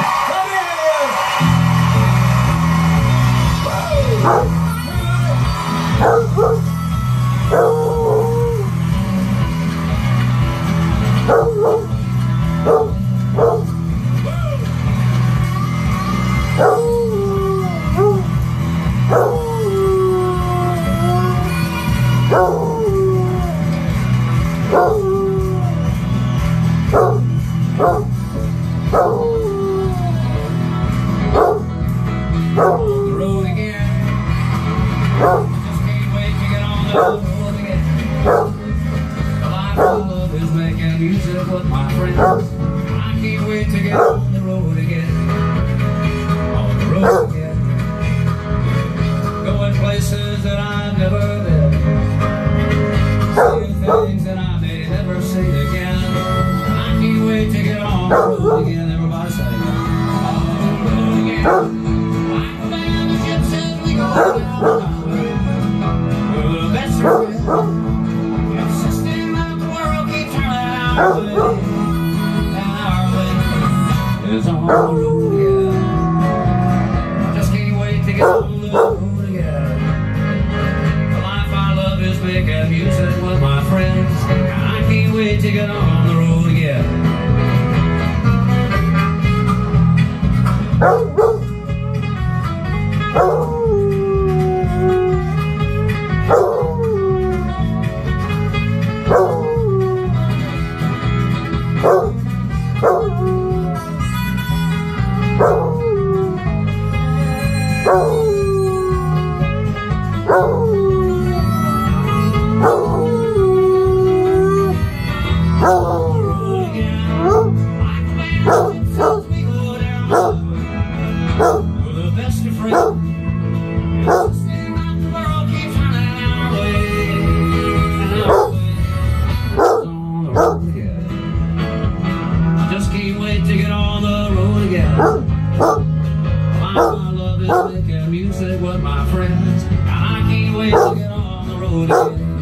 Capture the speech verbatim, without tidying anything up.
Music with my friends. I can't wait to get on the road again. On the road again. Going places that I've never been. Seeing things that I may never see again. I can't wait to get on the road again. Everybody say, on the road again. Like a band of gypsies, we go down the highway. We're the best friends. Our way, and our way is on the road again. I just can't wait to get on the road again. The life I love is making music with my friends. I can't wait to get on the road again. My love is making music with my friends. I can't wait to get on the road again.